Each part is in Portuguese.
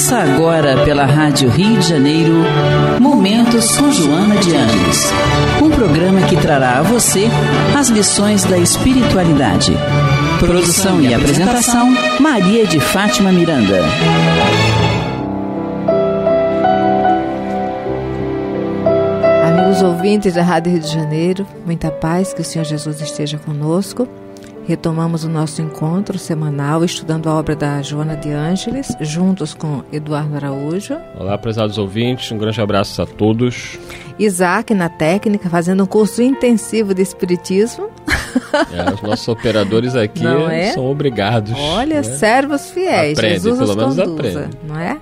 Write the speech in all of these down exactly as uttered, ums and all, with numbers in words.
Começa agora pela Rádio Rio de Janeiro, Momentos com Joana de Ângeles. Um programa que trará a você as lições da espiritualidade. Produção e apresentação, Maria de Fátima Miranda. Amigos ouvintes da Rádio Rio de Janeiro, muita paz, que o Senhor Jesus esteja conosco. Retomamos o nosso encontro semanal estudando a obra da Joana de Ângeles, juntos com Eduardo Araújo. Olá, prezados ouvintes, um grande abraço a todos. Isaac na técnica, fazendo um curso intensivo de Espiritismo. É, os nossos operadores aqui é? são obrigados. Olha, né? servos fiéis, aprende, Jesus pelo os menos conduza, aprende. não é?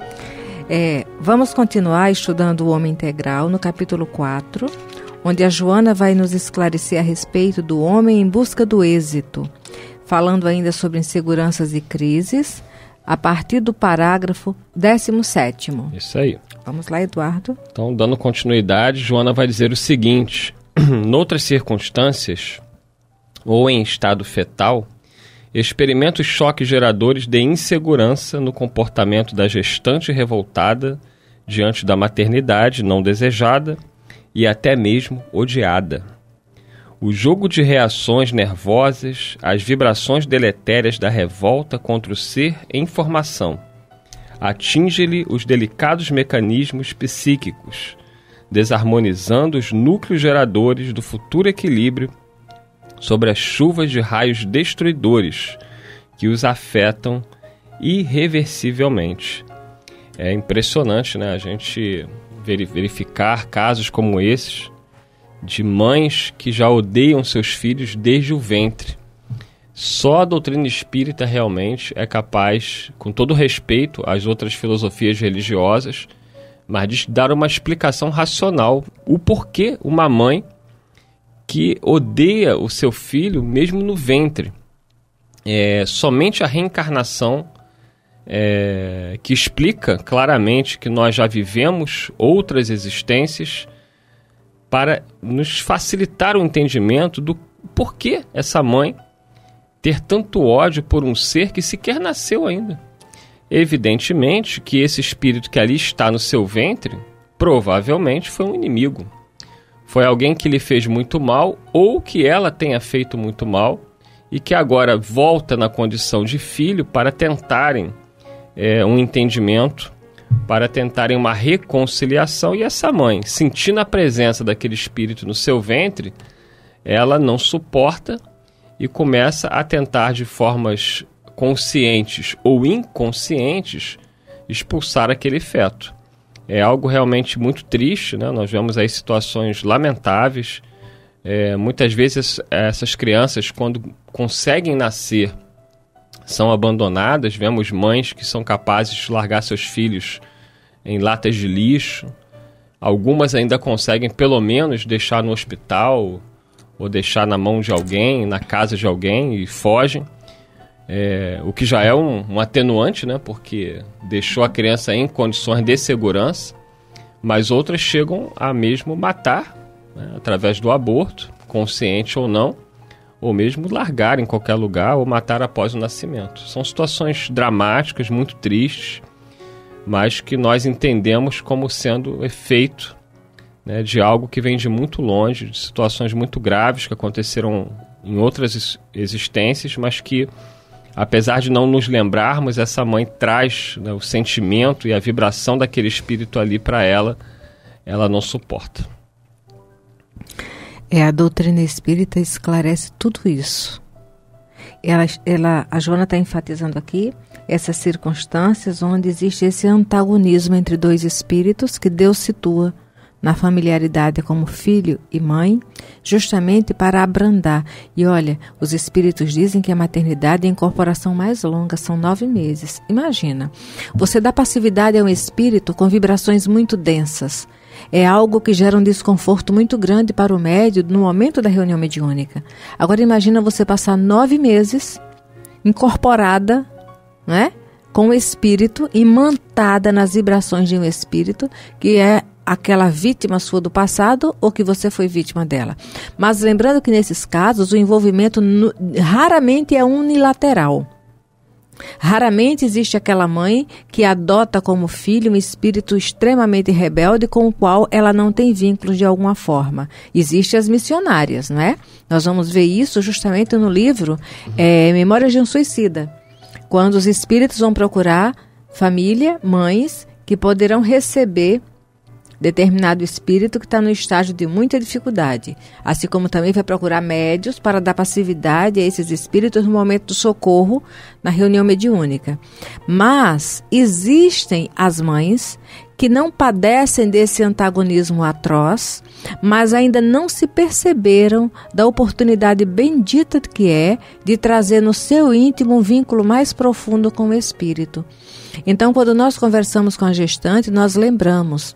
É, vamos continuar estudando o Homem Integral no capítulo quatro, onde a Joana vai nos esclarecer a respeito do homem em busca do êxito, falando ainda sobre inseguranças e crises, a partir do parágrafo décimo sétimo. Isso aí. Vamos lá, Eduardo. Então, dando continuidade, Joana vai dizer o seguinte: noutras circunstâncias, ou em estado fetal, experimenta os choques geradores de insegurança no comportamento da gestante revoltada diante da maternidade não desejada e até mesmo odiada. O jogo de reações nervosas, as vibrações deletérias da revolta contra o ser em formação, atinge-lhe os delicados mecanismos psíquicos, desarmonizando os núcleos geradores do futuro equilíbrio sobre as chuvas de raios destruidores que os afetam irreversivelmente. É impressionante, né? A gente verificar casos como esses de mães que já odeiam seus filhos desde o ventre. Só a doutrina espírita realmente é capaz, com todo respeito às outras filosofias religiosas, mas de dar uma explicação racional, o porquê uma mãe que odeia o seu filho mesmo no ventre. É somente a reencarnação É, que explica claramente que nós já vivemos outras existências para nos facilitar o entendimento do porquê essa mãe ter tanto ódio por um ser que sequer nasceu ainda. Evidentemente que esse espírito que ali está no seu ventre provavelmente foi um inimigo. Foi alguém que lhe fez muito mal ou que ela tenha feito muito mal e que agora volta na condição de filho para tentarem É, um entendimento, para tentarem uma reconciliação, e essa mãe, sentindo a presença daquele espírito no seu ventre, ela não suporta e começa a tentar de formas conscientes ou inconscientes expulsar aquele feto. É algo realmente muito triste, né? Nós vemos aí situações lamentáveis. É, muitas vezes essas crianças, quando conseguem nascer, são abandonadas. Vemos mães que são capazes de largar seus filhos em latas de lixo. Algumas ainda conseguem pelo menos deixar no hospital ou deixar na mão de alguém, na casa de alguém, e fogem. É, o que já é um, um atenuante, né? Porque deixou a criança em condições de segurança. Mas outras chegam a mesmo matar, né? Através do aborto, consciente ou não, ou mesmo largar em qualquer lugar ou matar após o nascimento. São situações dramáticas, muito tristes, mas que nós entendemos como sendo efeito, né, de algo que vem de muito longe, de situações muito graves que aconteceram em outras existências, mas que, apesar de não nos lembrarmos, essa mãe traz, né, o sentimento e a vibração daquele espírito ali para ela, ela não suporta. É, a doutrina espírita esclarece tudo isso. Ela, ela, a Joana está enfatizando aqui essas circunstâncias onde existe esse antagonismo entre dois espíritos que Deus situa na familiaridade como filho e mãe, justamente para abrandar. E olha, os espíritos dizem que a maternidade é a incorporação mais longa, são nove meses. Imagina, você dá passividade a um espírito com vibrações muito densas. É algo que gera um desconforto muito grande para o médium no momento da reunião mediúnica. Agora imagina você passar nove meses incorporada, né, com o espírito, imantada nas vibrações de um espírito que é aquela vítima sua do passado ou que você foi vítima dela. Mas lembrando que nesses casos o envolvimento no, raramente é unilateral. Raramente existe aquela mãe que adota como filho um espírito extremamente rebelde com o qual ela não tem vínculos de alguma forma. Existem as missionárias, não é? Nós vamos ver isso justamente no livro é, Memórias de um Suicida, quando os espíritos vão procurar família, mães que poderão receber determinado espírito que está no estágio de muita dificuldade, assim como também vai procurar médios para dar passividade a esses espíritos no momento do socorro na reunião mediúnica. Mas existem as mães que não padecem desse antagonismo atroz, mas ainda não se perceberam da oportunidade bendita que é de trazer no seu íntimo um vínculo mais profundo com o espírito. Então, quando nós conversamos com a gestante, nós lembramos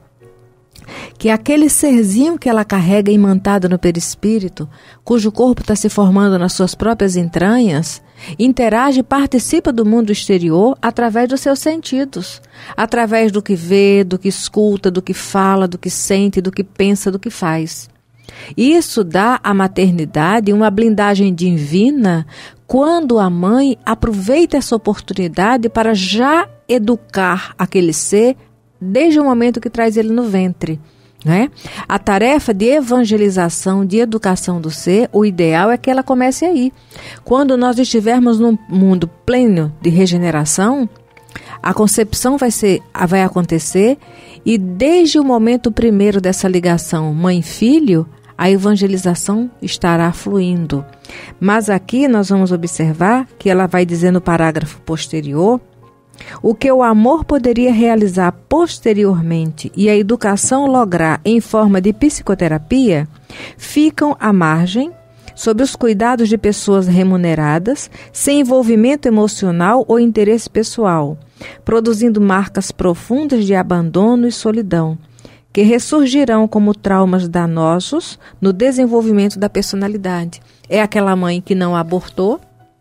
que aquele serzinho que ela carrega imantado no perispírito, cujo corpo está se formando nas suas próprias entranhas, interage e participa do mundo exterior através dos seus sentidos, através do que vê, do que escuta, do que fala, do que sente, do que pensa, do que faz. Isso dá à maternidade uma blindagem divina quando a mãe aproveita essa oportunidade para já educar aquele ser desde o momento que traz ele no ventre, né? A tarefa de evangelização, de educação do ser, o ideal é que ela comece aí. Quando nós estivermos num mundo pleno de regeneração, a concepção vai, ser, vai acontecer e desde o momento primeiro dessa ligação mãe-filho, a evangelização estará fluindo. Mas aqui nós vamos observar que ela vai dizer no parágrafo posterior o que o amor poderia realizar posteriormente e a educação lograr em forma de psicoterapia, ficam à margem, sob os cuidados de pessoas remuneradas, sem envolvimento emocional ou interesse pessoal, produzindo marcas profundas de abandono e solidão, que ressurgirão como traumas danosos no desenvolvimento da personalidade. É aquela mãe que não abortou,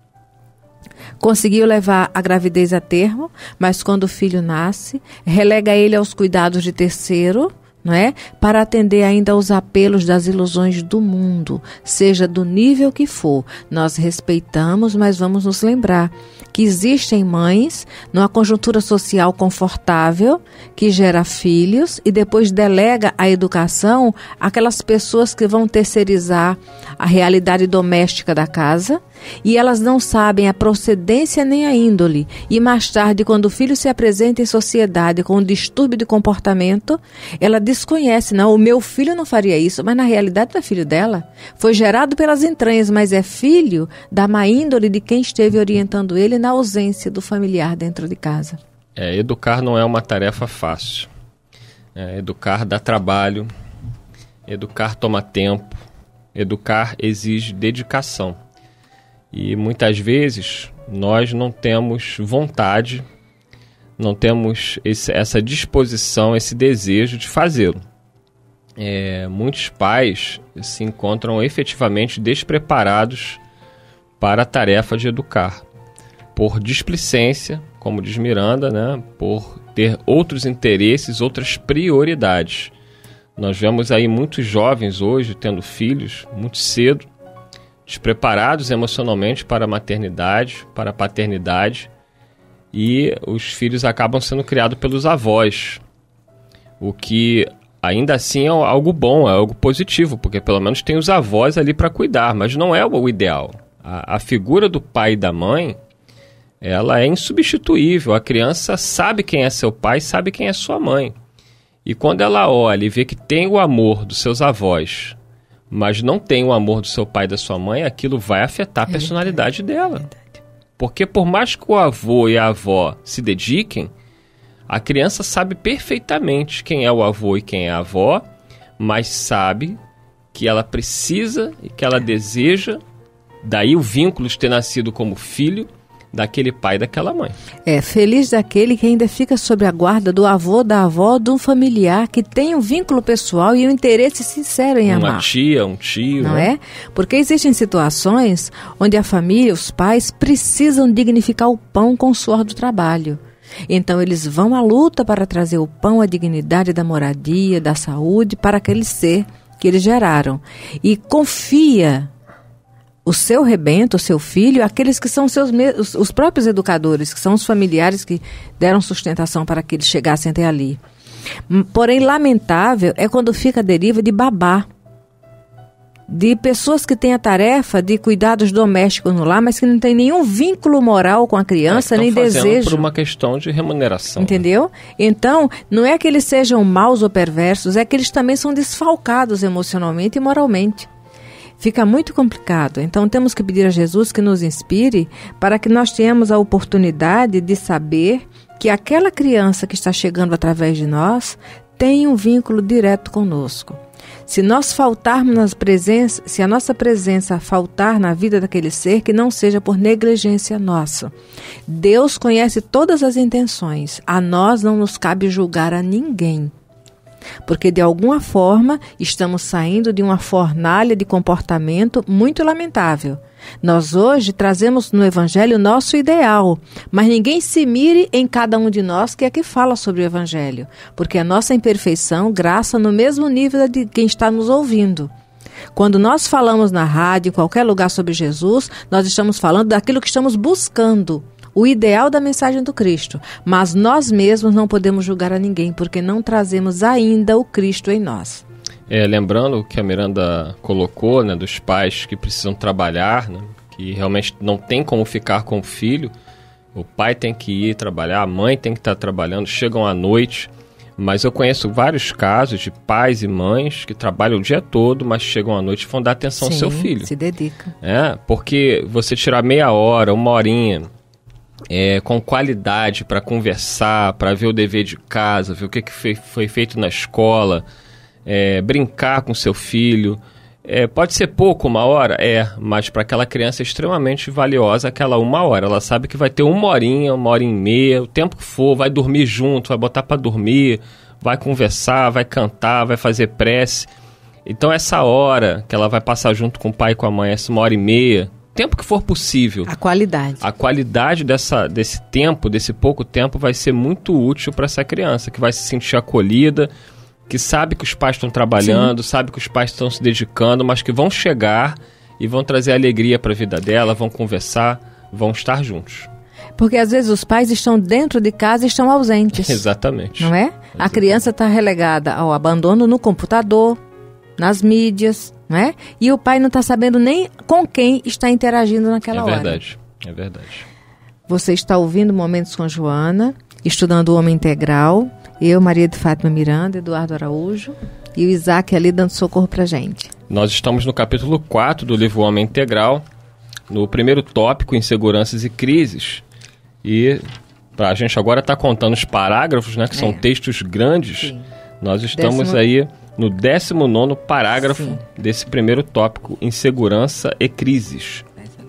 conseguiu levar a gravidez a termo, mas quando o filho nasce, relega ele aos cuidados de terceiro, não é? Para atender ainda aos apelos das ilusões do mundo, seja do nível que for. Nós respeitamos, mas vamos nos lembrar que existem mães numa conjuntura social confortável que gera filhos e depois delega a educação àquelas pessoas que vão terceirizar a realidade doméstica da casa e elas não sabem a procedência nem a índole. E mais tarde, quando o filho se apresenta em sociedade com um distúrbio de comportamento, ela desconhece, não, o meu filho não faria isso, mas na realidade não é filho dela. Foi gerado pelas entranhas, mas é filho da má índole de quem esteve orientando ele na ausência do familiar dentro de casa. É, educar não é uma tarefa fácil. É, educar dá trabalho, educar toma tempo, educar exige dedicação. E muitas vezes nós não temos vontade, não temos esse, essa disposição, esse desejo de fazê-lo. É, muitos pais se encontram efetivamente despreparados para a tarefa de educar, por displicência, como diz Miranda, né, por ter outros interesses, outras prioridades. Nós vemos aí muitos jovens hoje tendo filhos muito cedo, despreparados emocionalmente para a maternidade, para a paternidade, e os filhos acabam sendo criados pelos avós, o que ainda assim é algo bom, é algo positivo, porque pelo menos tem os avós ali para cuidar, mas não é o ideal. A, a figura do pai e da mãe, ela é insubstituível. A criança sabe quem é seu pai, sabe quem é sua mãe. E quando ela olha e vê que tem o amor dos seus avós, mas não tem o amor do seu pai e da sua mãe, aquilo vai afetar a personalidade dela. Porque por mais que o avô e a avó se dediquem, a criança sabe perfeitamente quem é o avô e quem é a avó, mas sabe que ela precisa e que ela deseja, daí o vínculo de ter nascido como filho daquele pai e daquela mãe. É, feliz daquele que ainda fica sob a guarda do avô, da avó, de um familiar que tem um vínculo pessoal e um interesse sincero em amar. Uma tia, um tio. Não né? é? Porque existem situações onde a família, os pais, precisam dignificar o pão com o suor do trabalho. Então eles vão à luta para trazer o pão, a dignidade da moradia, da saúde para aquele ser que eles geraram. E confia o seu rebento, o seu filho, aqueles que são seus os, os próprios educadores, que são os familiares que deram sustentação para que eles chegassem até ali. Porém, lamentável é quando fica a deriva de babá, de pessoas que têm a tarefa de cuidados domésticos no lar, mas que não tem nenhum vínculo moral com a criança, é, nem desejo. Por uma questão de remuneração. Entendeu? Né? Então, não é que eles sejam maus ou perversos, é que eles também são desfalcados emocionalmente e moralmente. Fica muito complicado. Então, temos que pedir a Jesus que nos inspire para que nós tenhamos a oportunidade de saber que aquela criança que está chegando através de nós tem um vínculo direto conosco. Se nós faltarmos nas presenças, se a nossa presença faltar na vida daquele ser, que não seja por negligência nossa. Deus conhece todas as intenções. A nós não nos cabe julgar a ninguém. Porque, de alguma forma, estamos saindo de uma fornalha de comportamento muito lamentável. Nós hoje trazemos no Evangelho o nosso ideal, mas ninguém se mire em cada um de nós que é que fala sobre o Evangelho, porque a nossa imperfeição graça no mesmo nível de quem está nos ouvindo. Quando nós falamos na rádio, em qualquer lugar sobre Jesus, nós estamos falando daquilo que estamos buscando, o ideal da mensagem do Cristo, mas nós mesmos não podemos julgar a ninguém, porque não trazemos ainda o Cristo em nós. É, lembrando o que a Miranda colocou, né, dos pais que precisam trabalhar, né, que realmente não tem como ficar com o filho, o pai tem que ir trabalhar, a mãe tem que estar trabalhando, chegam à noite, mas eu conheço vários casos de pais e mães que trabalham o dia todo, mas chegam à noite e vão dar atenção Sim, ao seu filho. Se dedica. É, porque você tirar meia hora, uma horinha, É, com qualidade para conversar, para ver o dever de casa, ver o que, que foi, foi feito na escola, é, brincar com seu filho. É, pode ser pouco, uma hora, é, mas para aquela criança é extremamente valiosa aquela uma hora. Ela sabe que vai ter uma horinha, uma hora e meia, o tempo que for, vai dormir junto, vai botar para dormir, vai conversar, vai cantar, vai fazer prece. Então essa hora que ela vai passar junto com o pai e com a mãe, essa uma hora e meia, tempo que for possível. A qualidade. A qualidade dessa, desse tempo, desse pouco tempo, vai ser muito útil para essa criança, que vai se sentir acolhida, que sabe que os pais estão trabalhando, Sim. sabe que os pais estão se dedicando, mas que vão chegar e vão trazer alegria para a vida dela, vão conversar, vão estar juntos. Porque às vezes os pais estão dentro de casa e estão ausentes. Exatamente. Não é? Exatamente. A criança está relegada ao abandono no computador, nas mídias, não é? E o pai não está sabendo nem com quem está interagindo naquela hora. É verdade, hora. é verdade. Você está ouvindo Momentos com Joana, estudando o Homem Integral. Eu, Maria de Fátima Miranda, Eduardo Araújo e o Isaac ali dando socorro para a gente. Nós estamos no capítulo quatro do livro Homem Integral, no primeiro tópico, Inseguranças e Crises. E a gente agora está contando os parágrafos, né, que é. são textos grandes. Sim. Nós estamos Décimo... aí no décimo nono parágrafo Sim. desse primeiro tópico, Insegurança e Crises.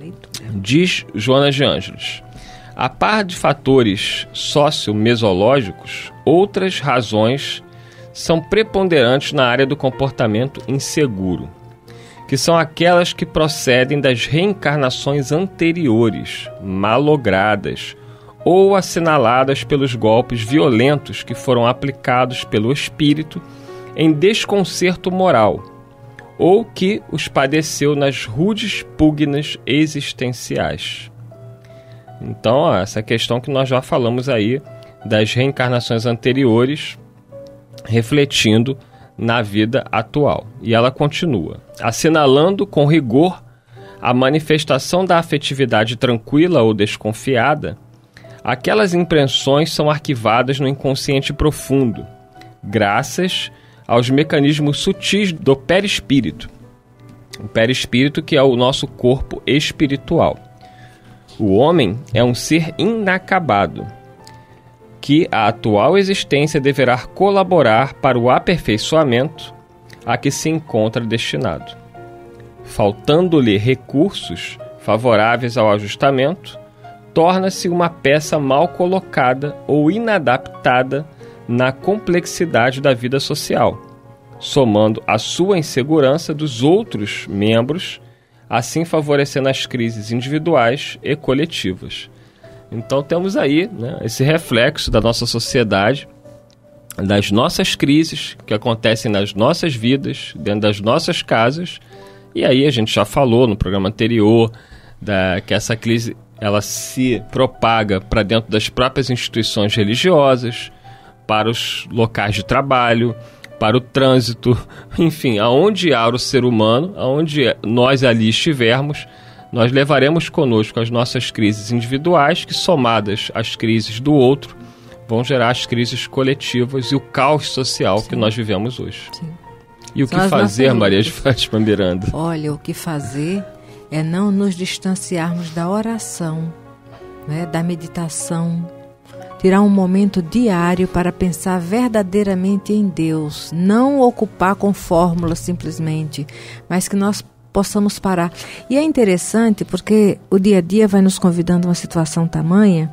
Diz Joana de Ângeles: a par de fatores socio-mesológicos, outras razões são preponderantes na área do comportamento inseguro, que são aquelas que procedem das reencarnações anteriores, malogradas ou assinaladas pelos golpes violentos que foram aplicados pelo espírito em desconcerto moral, ou que os padeceu nas rudes pugnas existenciais. Então, ó, essa questão que nós já falamos aí das reencarnações anteriores refletindo na vida atual. E ela continua, assinalando com rigor a manifestação da afetividade tranquila ou desconfiada, aquelas impressões são arquivadas no inconsciente profundo, graças aos mecanismos sutis do perispírito. O perispírito, que é o nosso corpo espiritual. O homem é um ser inacabado, que a atual existência deverá colaborar para o aperfeiçoamento a que se encontra destinado. Faltando-lhe recursos favoráveis ao ajustamento, torna-se uma peça mal colocada ou inadaptada na complexidade da vida social, somando a sua insegurança dos outros membros, assim favorecendo as crises individuais e coletivas. Então temos aí, né, esse reflexo da nossa sociedade, das nossas crises que acontecem nas nossas vidas, dentro das nossas casas, E aí a gente já falou no programa anterior da, que essa crise ela se propaga para dentro das próprias instituições religiosas, para os locais de trabalho, para o trânsito, enfim, aonde há o ser humano, aonde nós ali estivermos, nós levaremos conosco as nossas crises individuais, que somadas às crises do outro, vão gerar as crises coletivas e o caos social Sim. que nós vivemos hoje. Sim. E o São que fazer, Maria de Fátima Miranda? Olha, o que fazer é não nos distanciarmos da oração, né, da meditação, tirar um momento diário para pensar verdadeiramente em Deus, não ocupar com fórmulas simplesmente, mas que nós possamos parar. E é interessante porque o dia a dia vai nos convidando a uma situação tamanha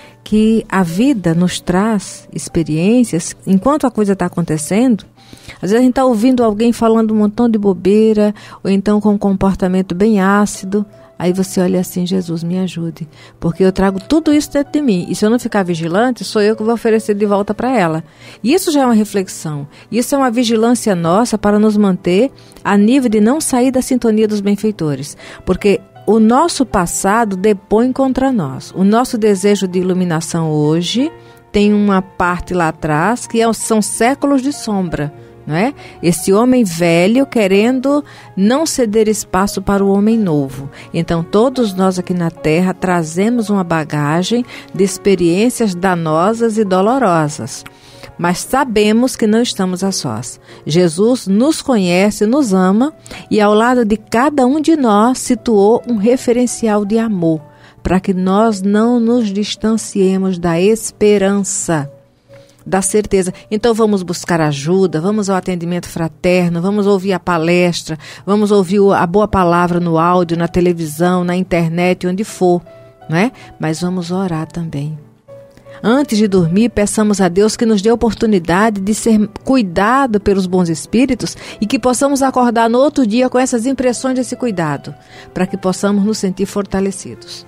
que a vida nos traz experiências, enquanto a coisa está acontecendo. Às vezes a gente está ouvindo alguém falando um montão de bobeira, ou então com um comportamento bem ácido. Aí você olha assim, Jesus, me ajude, porque eu trago tudo isso dentro de mim. E se eu não ficar vigilante, sou eu que vou oferecer de volta para ela. E isso já é uma reflexão. Isso é uma vigilância nossa para nos manter a nível de não sair da sintonia dos benfeitores. Porque o nosso passado depõe contra nós. O nosso desejo de iluminação hoje tem uma parte lá atrás que é, são séculos de sombra. Não é? Esse homem velho querendo não ceder espaço para o homem novo. Então todos nós aqui na Terra trazemos uma bagagem de experiências danosas e dolorosas. Mas sabemos que não estamos a sós. Jesus nos conhece, nos ama e ao lado de cada um de nós situou um referencial de amor para que nós não nos distanciemos da esperança, da certeza. Então vamos buscar ajuda, vamos ao atendimento fraterno, vamos ouvir a palestra, vamos ouvir a boa palavra no áudio, na televisão, na internet, onde for, não é? Mas vamos orar também. Antes de dormir, peçamos a Deus que nos dê a oportunidade de ser cuidado pelos bons espíritos e que possamos acordar no outro dia com essas impressões desse cuidado, para que possamos nos sentir fortalecidos.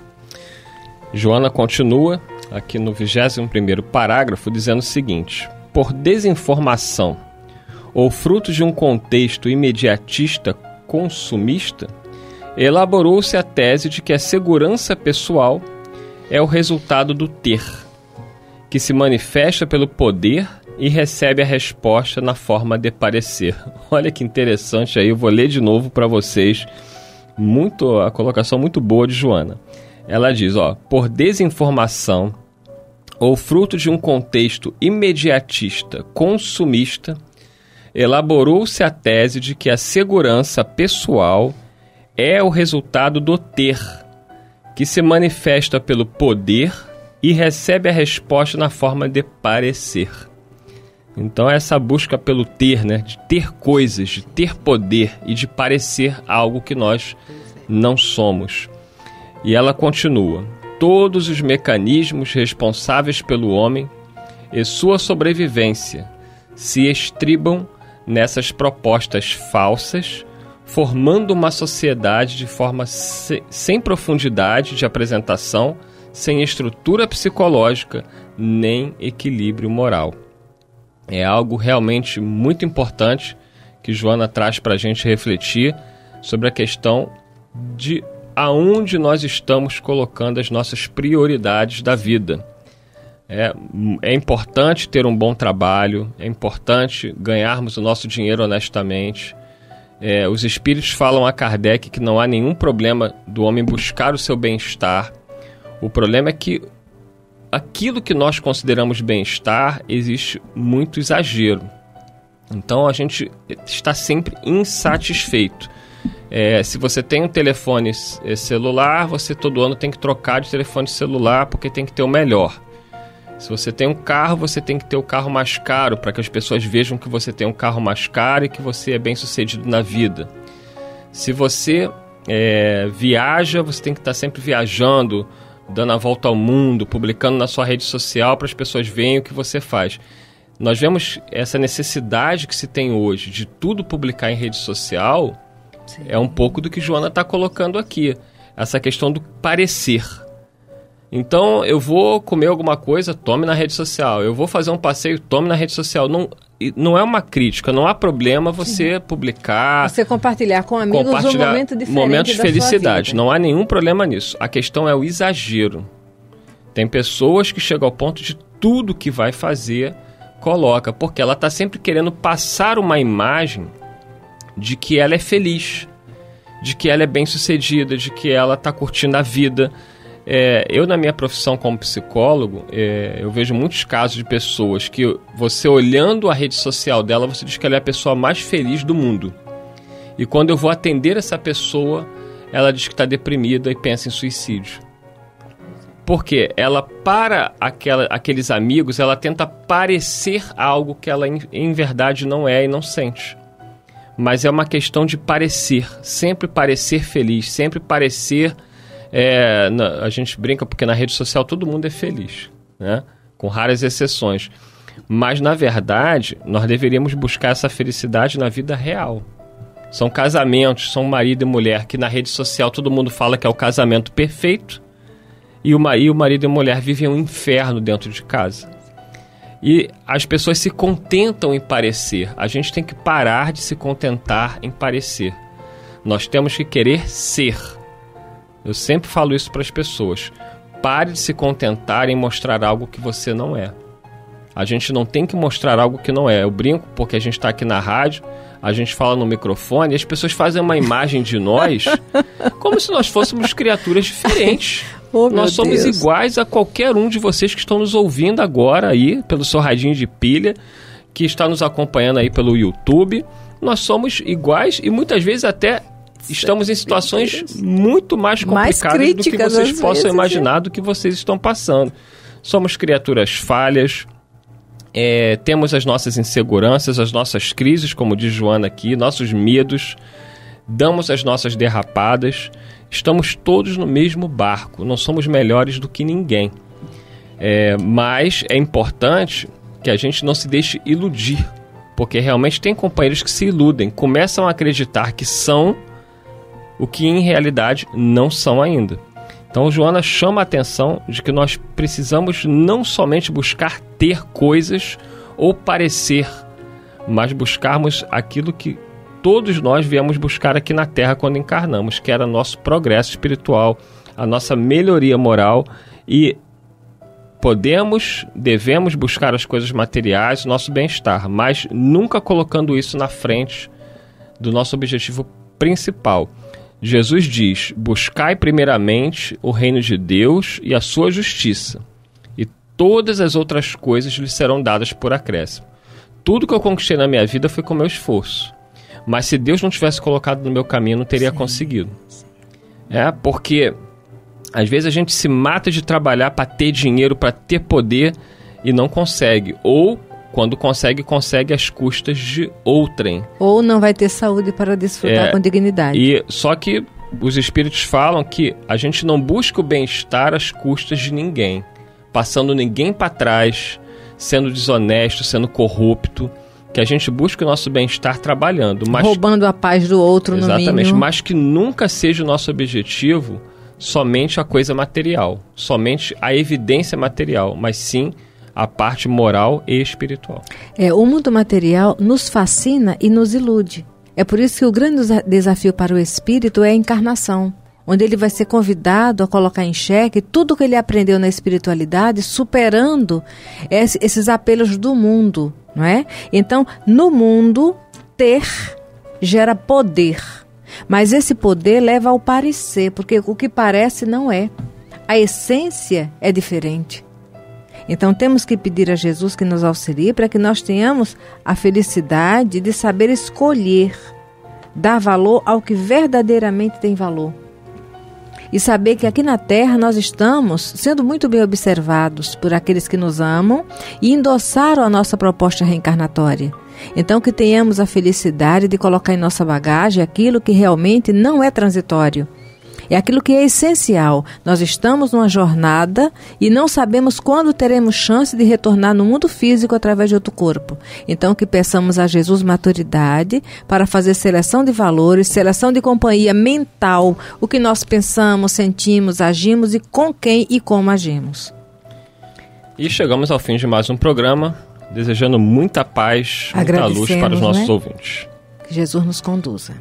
Joana continua aqui no vigésimo primeiro parágrafo, dizendo o seguinte: por desinformação ou fruto de um contexto imediatista consumista, elaborou-se a tese de que a segurança pessoal é o resultado do ter, que se manifesta pelo poder e recebe a resposta na forma de parecer. Olha que interessante aí, eu vou ler de novo para vocês, muito, a colocação muito boa de Joana. Ela diz, ó, por desinformação ou fruto de um contexto imediatista consumista, elaborou-se a tese de que a segurança pessoal é o resultado do ter, que se manifesta pelo poder e recebe a resposta na forma de parecer. Então essa busca pelo ter, né, de ter coisas, de ter poder e de parecer algo que nós não somos. E ela continua: todos os mecanismos responsáveis pelo homem e sua sobrevivência se estribam nessas propostas falsas, formando uma sociedade de forma se, sem profundidade de apresentação, sem estrutura psicológica, nem equilíbrio moral. É algo realmente muito importante que Joana traz para a gente refletir sobre a questão de aonde nós estamos colocando as nossas prioridades da vida. É, é importante ter um bom trabalho, é importante ganharmos o nosso dinheiro honestamente. É, os espíritos falam a Kardec que não há nenhum problema do homem buscar o seu bem-estar. O problema é que aquilo que nós consideramos bem-estar, existe muito exagero. Então a gente está sempre insatisfeito. É, se você tem um telefone celular, você todo ano tem que trocar de telefone celular porque tem que ter o melhor. Se você tem um carro, você tem que ter o carro mais caro para que as pessoas vejam que você tem um carro mais caro e que você é bem sucedido na vida. Se você é, viaja, você tem que estar sempre viajando, dando a volta ao mundo, publicando na sua rede social para as pessoas verem o que você faz. Nós vemos essa necessidade que se tem hoje de tudo publicar em rede social. Sim. É um pouco do que Joana está colocando aqui, essa questão do parecer. Então, eu vou comer alguma coisa, tome na rede social. Eu vou fazer um passeio, tome na rede social. Não, não é uma crítica, não há problema você Sim. publicar... Você compartilhar com amigos compartilhar um momento diferente momentos de da felicidade. sua vida. Não há nenhum problema nisso. A questão é o exagero. Tem pessoas que chegam ao ponto de tudo que vai fazer, coloca, porque ela está sempre querendo passar uma imagem de que ela é feliz, de que ela é bem-sucedida, de que ela está curtindo a vida. É, eu, na minha profissão como psicólogo, é, eu vejo muitos casos de pessoas que você olhando a rede social dela, você diz que ela é a pessoa mais feliz do mundo. E quando eu vou atender essa pessoa, ela diz que está deprimida e pensa em suicídio. Porque ela, para aquela, aqueles amigos, ela tenta parecer algo que ela, em, em verdade, não é e não sente. Mas é uma questão de parecer, sempre parecer feliz, sempre parecer... É, na, a gente brinca porque na rede social todo mundo é feliz, né? Com raras exceções. Mas, na verdade, nós deveríamos buscar essa felicidade na vida real. São casamentos, são marido e mulher, que na rede social todo mundo fala que é o casamento perfeito, e o, e o marido e a mulher vivem um inferno dentro de casa. E as pessoas se contentam em parecer. A gente tem que parar de se contentar em parecer. Nós temos que querer ser. Eu sempre falo isso para as pessoas. Pare de se contentar em mostrar algo que você não é. A gente não tem que mostrar algo que não é. Eu brinco porque a gente está aqui na rádio, a gente fala no microfone e as pessoas fazem uma imagem de nós como se nós fôssemos criaturas diferentes. Oh, nós somos Deus. iguais a qualquer um de vocês que estão nos ouvindo agora aí, pelo seu radinho de pilha, que está nos acompanhando aí pelo YouTube. Nós somos iguais e muitas vezes até estamos em situações muito mais complicadas mais do que vocês possam vezes, imaginar, é. do que vocês estão passando. Somos criaturas falhas, é, temos as nossas inseguranças, as nossas crises, como diz Joana aqui, nossos medos, damos as nossas derrapadas. Estamos todos no mesmo barco, não somos melhores do que ninguém. É, mas é importante que a gente não se deixe iludir, porque realmente tem companheiros que se iludem, começam a acreditar que são o que em realidade não são ainda. Então, Joana chama a atenção de que nós precisamos não somente buscar ter coisas ou parecer, mas buscarmos aquilo que todos nós viemos buscar aqui na Terra quando encarnamos, que era nosso progresso espiritual, a nossa melhoria moral, e podemos, devemos buscar as coisas materiais, o nosso bem-estar, mas nunca colocando isso na frente do nosso objetivo principal. Jesus diz: buscai primeiramente o reino de Deus e a sua justiça, e todas as outras coisas lhe serão dadas por acréscimo. Tudo que eu conquistei na minha vida foi com meu esforço, mas se Deus não tivesse colocado no meu caminho, eu não teria Sim. conseguido. É, porque às vezes a gente se mata de trabalhar para ter dinheiro, para ter poder, e não consegue. Ou, quando consegue, consegue às custas de outrem. Ou não vai ter saúde para desfrutar é, com dignidade. E, só que os espíritos falam que a gente não busca o bem-estar às custas de ninguém, passando ninguém para trás, sendo desonesto, sendo corrupto, que a gente busca o nosso bem-estar trabalhando. Mas, roubando a paz do outro, no mínimo. Exatamente, mas que nunca seja o nosso objetivo somente a coisa material, somente a evidência material, mas sim a parte moral e espiritual. É, o mundo material nos fascina e nos ilude. É por isso que o grande desafio para o espírito é a encarnação, onde ele vai ser convidado a colocar em xeque tudo o que ele aprendeu na espiritualidade, superando esse, esses apelos do mundo, não é? Então, no mundo, ter gera poder, mas esse poder leva ao parecer, porque o que parece não é. A essência é diferente. Então temos que pedir a Jesus que nos auxilie para que nós tenhamos a felicidade de saber escolher, dar valor ao que verdadeiramente tem valor. E saber que aqui na Terra nós estamos sendo muito bem observados por aqueles que nos amam e endossaram a nossa proposta reencarnatória. Então que tenhamos a felicidade de colocar em nossa bagagem aquilo que realmente não é transitório. É aquilo que é essencial. Nós estamos numa jornada e não sabemos quando teremos chance de retornar no mundo físico através de outro corpo. Então que peçamos a Jesus maturidade para fazer seleção de valores, seleção de companhia mental, o que nós pensamos, sentimos, agimos e com quem e como agimos. E chegamos ao fim de mais um programa. desejando muita paz, muita luz para os nossos, né, ouvintes. Que Jesus nos conduza.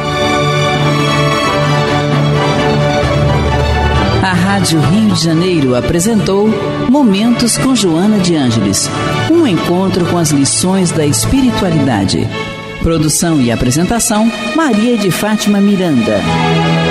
A Rádio Rio de Janeiro apresentou Momentos com Joana de Ângeles, um encontro com as lições da espiritualidade. Produção e apresentação, Maria de Fátima Miranda.